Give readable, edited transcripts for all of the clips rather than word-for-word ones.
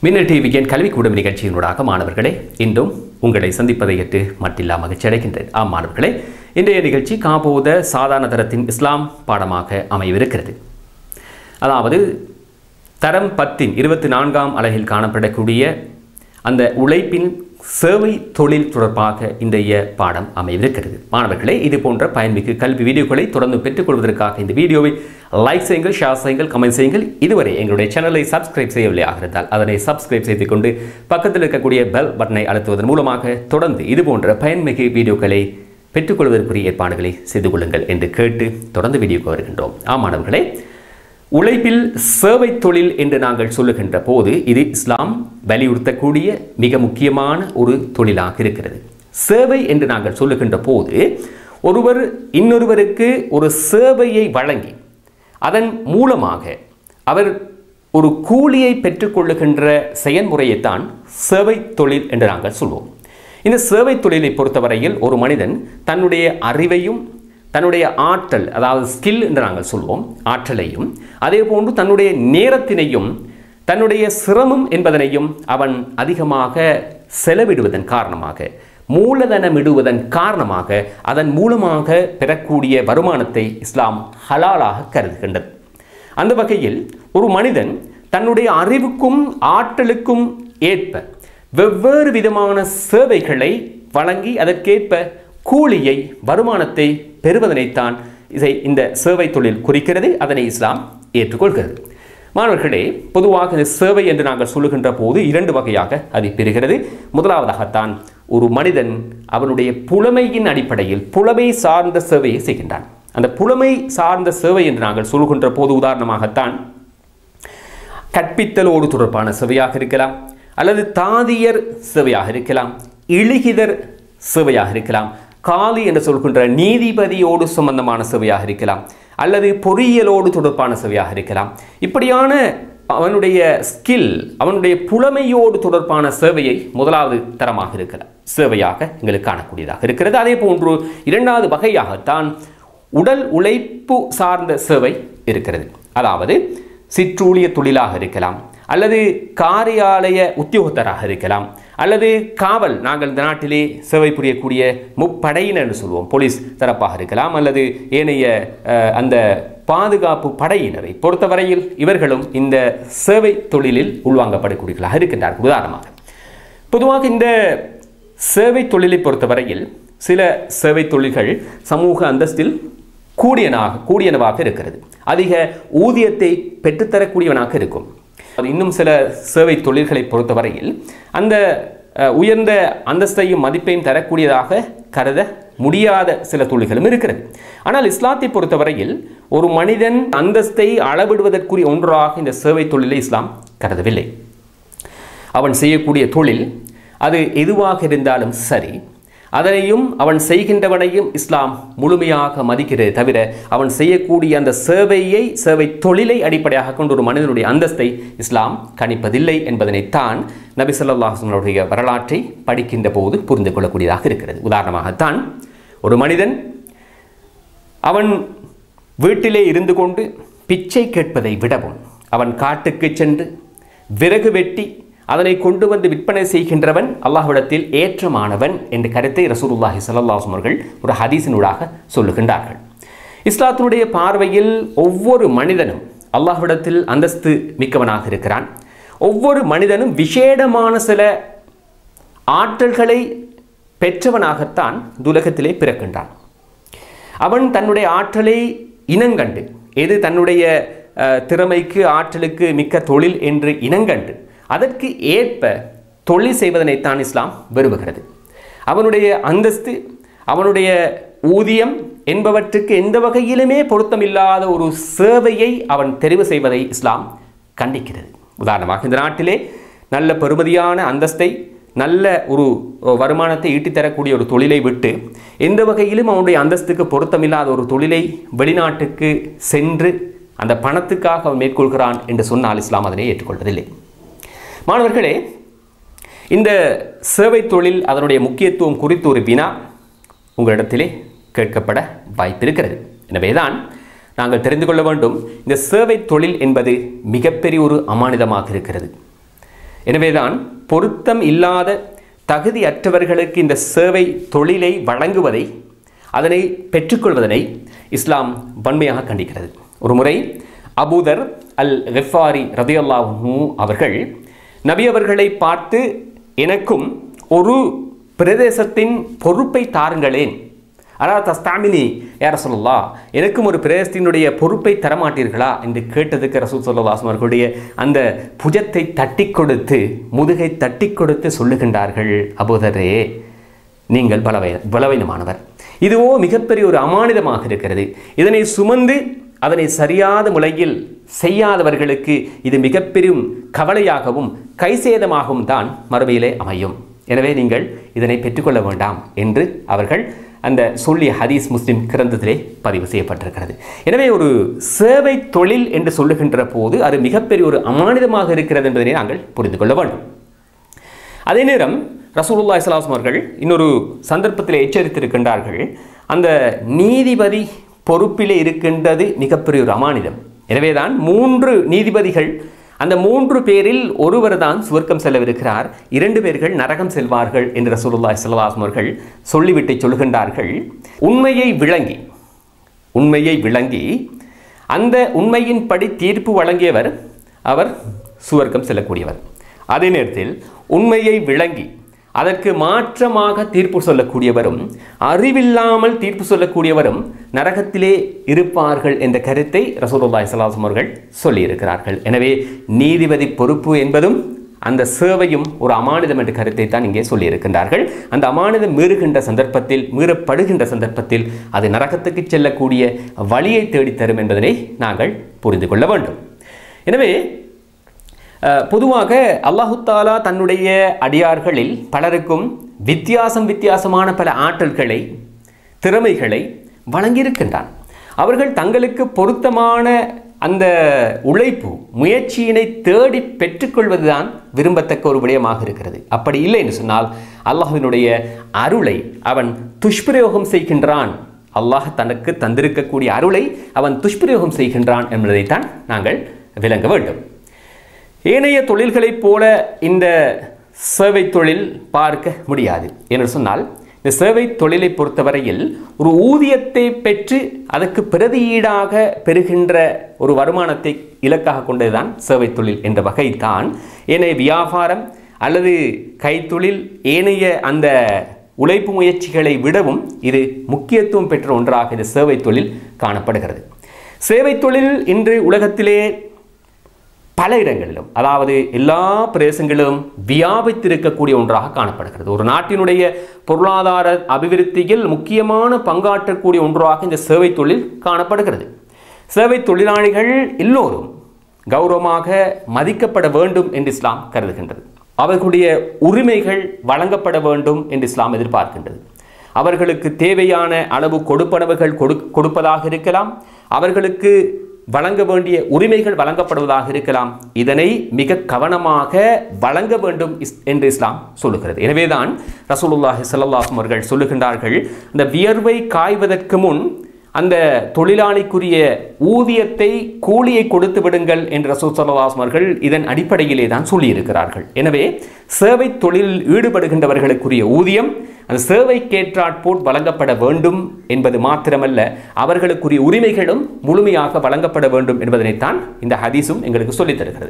மின்னல் டிவியின் கல்விக்கூடம் நிகழ்ச்சியினூடாக மாணவர்களே இன்றும் உங்களை சந்திப்பதை ஏற்று மட்டில்லா மகிழ்ச்சி அடைகின்றேன். மாணவர்களே, இன்றைய நிகழ்ச்சி காபோத சாதாரண தரத்தின் இஸ்லாம் பாடமாக அமையவிருக்கிறது. அதாவது தரம் 10 24ஆம் அலகில் காணப்படக்கூடிய அந்த உழைப்பின் சேவை தொழில் தொடர்பாக இன்றைய பாடம் அமையவிருக்கிறது. மாணவர்களே, இது போன்ற பயன்மிகு கல்வி வீடியோக்களை தொடர்ந்து பெற்றுக்கொள்வதற்காக இந்த வீடியோவை லைக் செய்யுங்கள், ஷேர் செய்யுங்கள், கமெண்ட் செய்யுங்கள். இதுவரை எங்களுடைய சேனலை சப்ஸ்கிரைப் செய்யவில்லையாக இருந்தால் அதனை சப்ஸ்கிரைப் செய்து கொண்டு பக்கத்தில் இருக்கக்கூடிய பெல் பட்டனை அழுத்துவதன் மூலமாக தொடர்ந்து இது போன்ற பயன்மிகு வீடியோக்களை பெற்றுக்கொள்வதற்குரிய ஏற்பாடுகளை செய்து கொள்ளுங்கள் என்று கேட்டு தொடர்ந்து வீடியோக்கு வருகின்றோம். மாணவர்களே, உழைப்பில் சேவை தொழில் என்று நாங்கள் சொல்லுகின்ற போது இது இஸ்லாம் வலியுறுத்தக்கூடிய மிக முக்கியமான ஒரு தொழிலாக இருக்கிறது. சேவை என்று நாங்கள் சொல்லுகின்ற போது ஒருவர் இன்னொருவருக்கு ஒரு சேவையை வழங்கி அதன் மூலமாக அவர் ஒரு கூலியை பெற்றுக்கொள்ளுகின்ற செயல்முறையைத்தான் சேவை தொழில் என்று நாங்கள் சொல்வோம். இந்த சேவை தொழிலை பொறுத்தவரையில் ஒரு மனிதன் தன்னுடைய அறிவையும் தன்னுடைய ஆற்றல், அதாவது ஸ்கில் என்று நாங்கள் சொல்வோம், ஆற்றலையும் அதே போன்று தன்னுடைய நேரத்தினையும் தன்னுடைய சிரமம் என்பதனையும் அவன் அதிகமாக செலவிடுவதன் காரணமாக, மூலதனமிடுவதன் காரணமாக அதன் மூலமாக பெறக்கூடிய வருமானத்தை இஸ்லாம் ஹலாலாக கருதுகின்றது. அந்த வகையில் ஒரு மனிதன் தன்னுடைய அறிவுக்கும் ஆற்றலுக்கும் ஏற்ப வெவ்வேறு விதமான சேவைகளை வழங்கி அதற்கேற்ப கூலியை, வருமானத்தை பெறுவதனைத்தான் இந்த சேவை தொழில் குறிக்கிறது. அதனை இஸ்லாம் ஏற்றுக்கொள்கிறது. மாணவர்களே, பொதுவாக இந்த சேவை என்று நாங்கள் சொல்லுகின்ற போது 2 வகையாக அது பெறுகிறது. முதலாவதாகத்தான் ஒரு மனிதன் அவனுடைய புலமையின் அடிப்படையில் புலமை சார்ந்த சேவையை செய்கின்றான். அந்த புலமை சார்ந்த சேவை என்று நாங்கள் சொல்லுகின்ற போது உதாரணமாகத்தான் கற்பித்தலோடு தொடர்பான சேவையாக இருக்கலாம், அல்லது தாதியர் சேவையாக இருக்கலாம், இழுகிதர் சேவையாக இருக்கலாம், காலி என்று சொல்கின்ற நீதிபதியோடு சம்பந்தமான சேவையாக இருக்கலாம், அல்லது பொறியியலோடு தொடர்பான சேவையாக இருக்கலாம். இப்படியான அவனுடைய ஸ்கில், அவனுடைய புலமையோடு தொடர்பான சேவையை முதலாவது தரமாக இருக்கலாம் சேவையாக எங்களுக்கு காணக்கூடியதாக இருக்கிறது. அதே போன்று 2வது வகையாகத்தான் உடல் உழைப்பு சார்ந்த சேவை இருக்கிறது. அதாவது சிற்றூழிய தொழிலாக இருக்கலாம், அல்லது காரியாலய உத்தியோகத்தராக இருக்கலாம், அல்லது காவல், நாங்கள் இந்த நாட்டிலே சேவை புரியக்கூடிய முப்படையினர் என்று சொல்வோம், போலீஸ் தரப்பாக இருக்கலாம், அல்லது ஏனைய அந்த பாதுகாப்பு படையினரை பொறுத்தவரையில் இவர்களும் இந்த சேவை தொழிலில் உள்வாங்கப்படக்கூடியவர்களாக இருக்கின்றார்கள். உதாரணமாக பொதுவாக இந்த சேவை தொழிலை பொறுத்தவரையில் சில சேவை தொழில்கள் சமூக அந்தஸ்தில் கூடியனவாக இருக்கிறது, அதிக ஊதியத்தை பெற்றுத்தரக்கூடியவனாக இருக்கும். இன்னும் சில சேவை தொழில்களை பொறுத்தவரையில் அந்த உயர்ந்த அந்தஸ்தையும் மதிப்பையும் தரக்கூடியதாக கருத முடியாத சில தொழில்களும் இருக்கிறது. ஆனால் இஸ்லாத்தை பொறுத்தவரையில் ஒரு மனிதன் அந்தஸ்தை அளவிடுவதற்குரிய ஒன்றாக இந்த சேவை தொழிலை இஸ்லாம் கருதவில்லை. அவன் செய்யக்கூடிய தொழில் அது எதுவாக இருந்தாலும் சரி, அதனையும் அவன் செய்கின்றவனையும் இஸ்லாம் முழுமையாக மதிக்கிறது. தவிர அவன் செய்யக்கூடிய அந்த சேவை தொழிலை அடிப்படையாக கொண்டு ஒரு மனிதனுடைய அந்தஸ்தை இஸ்லாம் கணிப்பதில்லை என்பதனைத்தான் நபி ஸல்லல்லாஹு அலைஹி வஸல்லம் வரலாற்றை படிக்கின்ற போது புரிந்து கொள்ளக்கூடியதாக இருக்கிறது. உதாரணமாகத்தான் ஒரு மனிதன் அவன் வீட்டிலே இருந்து கொண்டு பிச்சை கேட்பதை விடவும் அவன் காட்டுக்கு சென்று விறகு வெட்டி அதனை கொண்டு வந்து விற்பனை செய்கின்றவன் அல்லாஹ்விடத்தில் ஏற்றமானவன் என்ற கருத்தை ரசூலுல்லாஹி ஸல்லல்லாஹு அலைஹி வஸல்லம் ஒரு ஹதீஸினூடாக சொல்லுகின்றார்கள். இஸ்லாத்தினுடைய பார்வையில் ஒவ்வொரு மனிதனும் அல்லாஹ்விடத்தில் அந்தஸ்து மிக்கவனாக இருக்கிறான். ஒவ்வொரு மனிதனும் விசேடமான சில ஆற்றல்களை பெற்றவனாகத்தான் துலகத்திலே பிறக்கின்றான். அவன் தன்னுடைய ஆற்றலை இனங்கண்டு, எது தன்னுடைய திறமைக்கு ஆற்றலுக்கு மிக்க தொழில் என்று இனங்கண்டு அதற்கு ஏற்ப தொழில் செய்வதனைத்தான் இஸ்லாம் விரும்புகிறது. அவனுடைய அந்தஸ்து, அவனுடைய ஊதியம் என்பவற்றுக்கு எந்த வகையிலுமே பொருத்தமில்லாத ஒரு சேவையை அவன் தெரிவு செய்வதை இஸ்லாம் கண்டிக்கிறது. உதாரணமாக இந்த நாட்டிலே நல்ல பெறுமதியான அந்தஸ்தை, நல்ல ஒரு வருமானத்தை ஈட்டித்தரக்கூடிய ஒரு தொழிலை விட்டு எந்த வகையிலும் அவனுடைய அந்தஸ்துக்கு பொருத்தமில்லாத ஒரு தொழிலை வெளிநாட்டுக்கு சென்று அந்த பணத்துக்காக அவன் மேற்கொள்கிறான் என்று சொன்னால் இஸ்லாம் அதனை ஏற்றுக்கொள்வதில்லை. மாணவர்களே, இந்த சேவை தொழில் அதனுடைய முக்கியத்துவம் குறித்து ஒரு வினா உங்களிடத்திலே கேட்கப்பட வாய்ப்பிருக்கிறது. எனவேதான் நாங்கள் தெரிந்து கொள்ள வேண்டும், இந்த சேவை தொழில் என்பது மிகப்பெரிய ஒரு அமானிதமாக இருக்கிறது. எனவேதான் பொருத்தம் இல்லாத தகுதியற்றவர்களுக்கு இந்த சேவை தொழிலை வழங்குவதை, அதனை பெற்றுக்கொள்வதனை இஸ்லாம் வன்மையாக கண்டிக்கிறது. ஒரு முறை அபூதர் அல் கிஃபாரி ரலியல்லாஹு அன்ஹு அவர்கள் நபி அவர்களை பார்த்து, எனக்கும் ஒரு பிரதேசத்தின் பொறுப்பை தாருங்களேன், அலா தஸ்தாமினி யா ரசூலுல்லாஹ், எனக்கும் ஒரு பிரதேசத்தினுடைய பொறுப்பை தரமாட்டீர்களா என்று கேட்டதுக்கு ரசூல் ஸல்லல்லாஹு அலைஹி வஸல்லம் அவர்களுடைய அந்த புஜத்தை தட்டி கொடுத்து, முதுகை தட்டி கொடுத்து சொல்லுகின்றார்கள், அபூதரே நீங்கள் பலவீனமானவர், இதுவோ மிகப்பெரிய ஒரு அமானிதமாக இருக்கிறது, இதனை சுமந்து அதனை சரியாத முறையில் செய்யாதவர்களுக்கு இது மிகப்பெரும் கவலையாகவும் கைசேதமாகவும் தான் மறுமையிலே அமையும். எனவே நீங்கள் இதனை பெற்றுக்கொள்ள வேண்டாம் என்று அவர்கள் அந்த சொல்லிய ஹதீஸ் முஸ்லிம் கிரந்தத்திலே பதிவு செய்யப்பட்டிருக்கிறது. எனவே ஒரு சேவை தொழில் என்று சொல்லுகின்ற போது அது மிகப்பெரிய ஒரு அமானிதமாக இருக்கிறது என்பதனை நாங்கள் புரிந்து கொள்ள வேண்டும். அதே நேரம் ரசூலுல்லாஹி ஸல்லல்லாஹு அலைஹி வஸல்லம் அவர்கள் இன்னொரு சந்தர்ப்பத்தில் எச்சரித்திருக்கின்றார்கள், அந்த நீதிபதி பொறுப்பிலே இருக்கின்றது மிகப்பெரிய ஒரு அமானிதம். எனவேதான் 3 நீதிபதிகள், அந்த 3 பேரில் ஒருவர் தான் சுவர்க்கம் செல்லவிருக்கிறார், 2 பேர்கள் நரகம் செல்வார்கள் என்று ரசூலுல்லாஹி ஸல்லல்லாஹு அலைஹி வஸல்லம் அவர்கள் சொல்லிவிட்டு சொல்கின்றார்கள், உண்மையை விளங்கி அந்த உண்மையின்படி தீர்ப்பு வழங்கியவர் அவர் சுவர்க்கம் செல்லக்கூடியவர். அதே நேரத்தில் உண்மையை விளங்கி அதற்கு மாற்றமாக தீர்ப்பு சொல்லக்கூடியவரும், அறிவில்லாமல் தீர்ப்பு சொல்லக்கூடியவரும் நரகத்திலே இருப்பார்கள் என்ற கருத்தை ரசூலுல்லாஹி ஸல்லல்லாஹு அலைஹி வஸல்லம் அவர்கள் சொல்லியிருக்கிறார்கள். எனவே நீதிபதி பொறுப்பு என்பதும் அந்த சேவையும் ஒரு அமானிதம் என்ற கருத்தை தான் இங்கே சொல்லியிருக்கின்றார்கள். அந்த அமானிதம் மீறப்படுகின்ற சந்தர்ப்பத்தில் அது நரகத்துக்கு செல்லக்கூடிய வழியை தேடித்தரும் என்பதனை நாங்கள் புரிந்து கொள்ள வேண்டும். எனவே பொதுவாக அல்லாஹு தாலா தன்னுடைய அடியார்களில் பலருக்கும் வித்தியாசமான பல ஆற்றல்களை, திறமைகளை வழங்கியிருக்கின்றான். அவர்கள் தங்களுக்கு பொருத்தமான அந்த உழைப்பு முயற்சியினை தேடி பெற்றுக்கொள்வதுதான் விரும்பத்தக்க ஒரு விடயமாக இருக்கிறது. அப்படி இல்லை என்று சொன்னால் அல்லாஹ்வினுடைய அருளை அவன் துஷ்பிரயோகம் செய்கின்றான். அல்லாஹ் தனக்கு தந்திருக்கக்கூடிய அருளை அவன் துஷ்பிரயோகம் செய்கின்றான் என்பதைத்தான் நாங்கள் விளங்க வேண்டும். ஏனைய தொழில்களைப் போல இந்த சேவை தொழில் பார்க்க முடியாது என்று சொன்னால், இந்த சேவை தொழிலை பொறுத்தவரையில் ஒரு ஊதியத்தை பெற்று அதற்கு பிரதியீடாக பெறுகின்ற ஒரு வருமானத்தை இலக்காக கொண்டதுதான் சேவை தொழில் என்ற வகைதான். ஏனைய வியாபாரம் அல்லது கைத்தொழில் ஏனைய அந்த உழைப்பு முயற்சிகளை விடவும் இது முக்கியத்துவம் பெற்ற ஒன்றாக இந்த சேவை தொழில் காணப்படுகிறது. சேவை தொழில் இன்று உலகத்திலே பல இடங்களிலும், அதாவது எல்லா பிரதேசங்களிலும் வியாபித்திருக்கக்கூடிய ஒன்றாக காணப்படுகிறது. ஒரு நாட்டினுடைய பொருளாதார அபிவிருத்தியில் முக்கியமான பங்காற்றக்கூடிய ஒன்றாக இந்த சேவை தொழில் காணப்படுகிறது. சேவை தொழிலாளிகள் எல்லோரும் கௌரவமாக மதிக்கப்பட வேண்டும் என்று இஸ்லாம் கருதுகின்றது. அவர்களுடைய உரிமைகள் வழங்கப்பட வேண்டும் என்று இஸ்லாம் எதிர்பார்க்கின்றது. அவர்களுக்கு தேவையான அளவு கொடுப்பனவுகள் கொடுப்பதாக இருக்கலாம், அவர்களுக்கு வழங்க வேண்டிய உரிமைகள் வழங்கப்படுவதாக இருக்கலாம். இதனை மிக கவனமாக வழங்க வேண்டும் என்று இஸ்லாம் சொல்லுகிறது. எனவேதான் ரசூலுல்லாஹி ஸல்லல்லாஹு அலைஹி வஸல்லம் அவர்கள் சொல்லுகின்றார்கள், அந்த வியர்வை காய்வதற்கு முன் அந்த தொழிலாளிக்குரிய ஊதியத்தை, கூலியை கொடுத்து விடுங்கள் என்று ரசூல் ஸல்லல்லாஹு அலைஹி வஸல்லம் அவர்கள் இதன் அடிப்படையிலே தான் சொல்லியிருக்கிறார்கள். எனவே சேவை தொழிலில் ஈடுபடுகின்றவர்களுக்குரிய ஊதியம் அந்த சேவைக்கேற்றாற்போல் வழங்கப்பட வேண்டும் என்பது மாத்திரமல்ல, அவர்களுக்குரிய உரிமைகளும் முழுமையாக வழங்கப்பட வேண்டும் என்பதனைத்தான் இந்த ஹதீஸும் எங்களுக்கு சொல்லித் தருகிறது.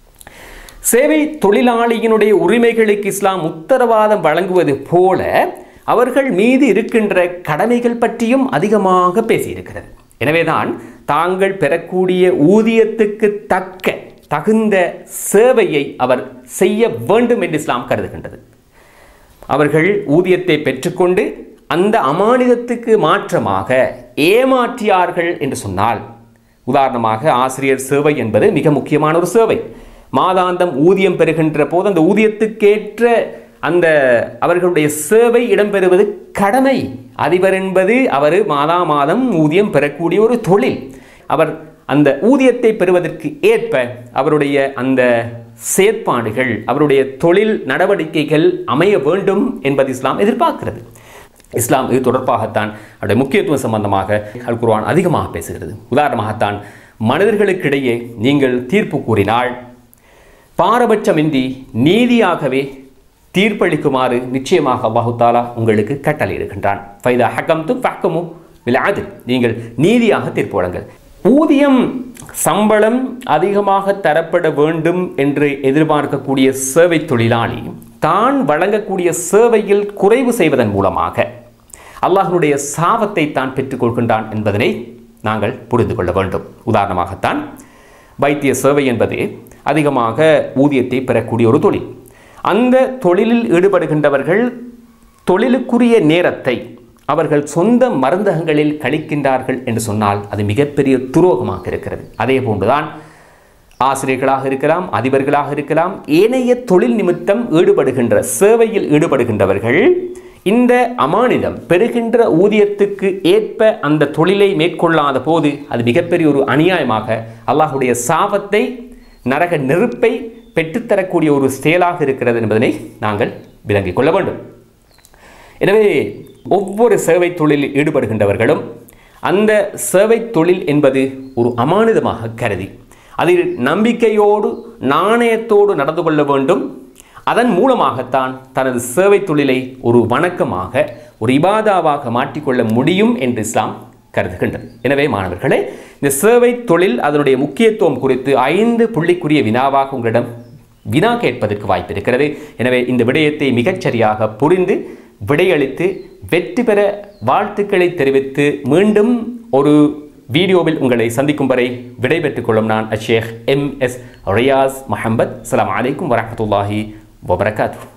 சேவை தொழிலாளியினுடைய உரிமைகளுக்கு இஸ்லாம் உத்தரவாதம் வழங்குவது போல அவர்கள் மீது இருக்கின்ற கடமைகள் பற்றியும் அதிகமாக பேசியிருக்கிறது. எனவேதான் தாங்கள் பெறக்கூடிய ஊதியத்துக்கு தகுந்த சேவையை அவர் செய்ய வேண்டும் என்று இஸ்லாம் கருதுகின்றது. அவர்கள் ஊதியத்தை பெற்றுக்கொண்டு அந்த அமானிதத்துக்கு மாற்றமாக ஏமாற்றியார்கள் என்று சொன்னால், உதாரணமாக ஆசிரியர் சேவை என்பது மிக முக்கியமான ஒரு சேவை. மாதாந்தம் ஊதியம் பெறுகின்ற போது அந்த ஊதியத்துக்கேற்ற அந்த அவர்களுடைய சேவை இடம்பெறுவது கடமை. அதிபர் என்பது அவர் மாதம் ஊதியம் பெறக்கூடிய ஒரு தொழில். அவர் அந்த ஊதியத்தை பெறுவதற்கு ஏற்ப அவருடைய அந்த செயற்பாடுகள், அவருடைய தொழில் நடவடிக்கைகள் அமைய வேண்டும் என்பது இஸ்லாம் எதிர்பார்க்கிறது. இஸ்லாம் இது தொடர்பாகத்தான் அவருடைய முக்கியத்துவம் சம்பந்தமாக அல் குர்ஆன் அதிகமாக பேசுகிறது. உதாரணமாகத்தான் மனிதர்களுக்கிடையே நீங்கள் தீர்ப்பு கூறினால் பாரபட்சமின்றி நீதியாகவே தீர்ப்பளிக்குமாறு நிச்சயமாக அல்லாஹு தாலா உங்களுக்கு கட்டளையிடுகின்றான். ஃபைதா ஹக்கம்தும் ஃபஹ்குமு பில் அத்ல், நீங்கள் நீதியாக தீர்ப்பு வழங்குங்கள். ஊதியம் சம்பளம் அதிகமாக தரப்பட வேண்டும் என்று எதிர்பார்க்கக்கூடிய சேவை தொழிலாளி தான் வழங்கக்கூடிய சேவையில் குறைவு செய்வதன் மூலமாக அல்லாஹ்வுடைய சாபத்தை தான் பெற்றுக்கொள்கின்றான் என்பதனை நாங்கள் புரிந்து கொள்ள வேண்டும். உதாரணமாகத்தான் வைத்திய சேவை என்பது அதிகமாக ஊதியத்தை பெறக்கூடிய ஒரு தொழில். அந்த தொழிலில் ஈடுபடுகின்றவர்கள் தொழிலுக்குரிய நேரத்தை அவர்கள் சொந்த மருந்தகங்களில் கழிக்கின்றார்கள் என்று சொன்னால் அது மிகப்பெரிய துரோகமாக இருக்கிறது. அதே போன்றுதான் ஆசிரியர்களாக இருக்கலாம், அதிபர்களாக இருக்கலாம், ஏனைய தொழில் நிமித்தம் ஈடுபடுகின்ற சேவையில் ஈடுபடுகின்றவர்கள் இந்த அமானிதம் பெறுகின்ற ஊதியத்துக்கு ஏற்ப அந்த தொழிலை மேற்கொள்ளாத போது அது மிகப்பெரிய ஒரு அநியாயமாக அல்லாஹ்வுடைய சாபத்தை, நரக நெருப்பை பெற்றுத்தரக்கூடிய ஒரு செயலாக இருக்கிறது என்பதனை நாங்கள் விளங்கிக் கொள்ள வேண்டும். எனவே ஒவ்வொரு சேவை தொழிலில் ஈடுபடுகின்றவர்களும் அந்த சேவை தொழில் என்பது ஒரு அமானிதமாக கருதி அதில் நம்பிக்கையோடு நாணயத்தோடு நடந்து கொள்ள வேண்டும். அதன் மூலமாகத்தான் தனது சேவை தொழிலை ஒரு வணக்கமாக, ஒரு இபாதாவாக மாற்றிக்கொள்ள முடியும் என்று இஸ்லாம் கருதுகின்றது. எனவே மாணவர்களே, இந்த சேவை தொழில் அதனுடைய முக்கியத்துவம் குறித்து 5 புள்ளிக்குரிய வினாவாக உங்களிடம் வினா கேட்பதற்கு வாய்ப்பு இருக்கிறது. எனவே இந்த விடயத்தை மிகச்சரியாக புரிந்து விடையளித்து வெற்றி பெற வாழ்த்துக்களை தெரிவித்து மீண்டும் ஒரு வீடியோவில் உங்களை சந்திக்கும் வரை விடைபெற்றுக் கொள்ளும் நான் ஷேக் MS ரியாஸ் முஹம்மத். அஸ்ஸலாமு அலைக்கும் வரஹ்மத்துல்லாஹி வபரகாத்துஹு.